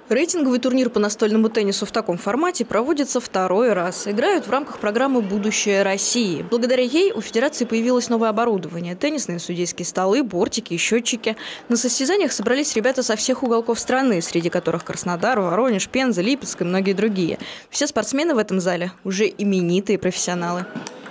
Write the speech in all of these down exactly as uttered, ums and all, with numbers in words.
Рейтинговый турнир по настольному теннису в таком формате проводится второй раз. Играют в рамках программы «Будущее России». Благодаря ей у Федерации появилось новое оборудование – теннисные судейские столы, бортики и счетчики. На состязаниях собрались ребята со всех уголков страны, среди которых Краснодар, Воронеж, Пенза, Липецк и многие другие. Все спортсмены в этом зале уже именитые профессионалы.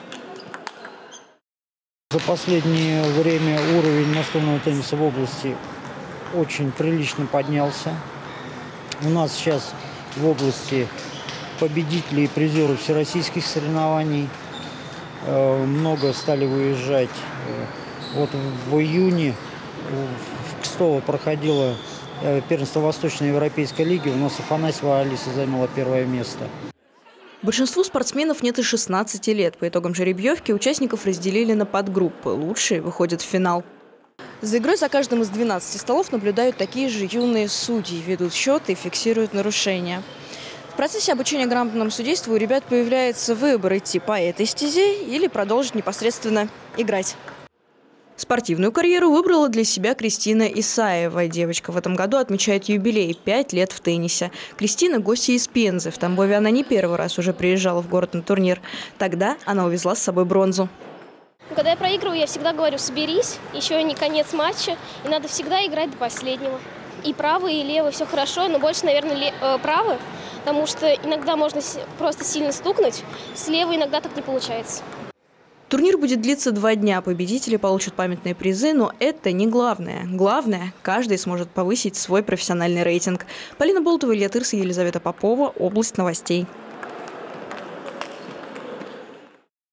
За последнее время уровень настольного тенниса в области очень прилично поднялся. У нас сейчас в области победители и призеры всероссийских соревнований. Много стали выезжать. Вот в июне в Кстово проходило первенство Восточной Европейской лиги. У нас Афанасьева Алиса заняла первое место. Большинству спортсменов нет и шестнадцати лет. По итогам жеребьевки участников разделили на подгруппы. Лучшие выходят в финал. За игрой за каждым из двенадцати столов наблюдают такие же юные судьи, ведут счет и фиксируют нарушения. В процессе обучения грамотному судейству у ребят появляется выбор – идти по этой стезе или продолжить непосредственно играть. Спортивную карьеру выбрала для себя Кристина Исаева. Девочка в этом году отмечает юбилей – пять лет в теннисе. Кристина – гостья из Пензы. В Тамбове она не первый раз уже приезжала в город на турнир. Тогда она увезла с собой бронзу. Когда я проигрываю, я всегда говорю: соберись, еще не конец матча, и надо всегда играть до последнего. И правый, и левый, все хорошо, но больше, наверное, правый, потому что иногда можно просто сильно стукнуть, слева иногда так не получается. Турнир будет длиться два дня. Победители получат памятные призы, но это не главное. Главное, каждый сможет повысить свой профессиональный рейтинг. Полина Болтова, Илья Тырса, Елизавета Попова. Область новостей.